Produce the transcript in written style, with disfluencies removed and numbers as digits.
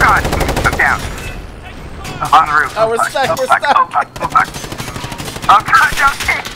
God! I'm down. On the roof. Oh, we're stuck, we're stuck. Oh God, don't take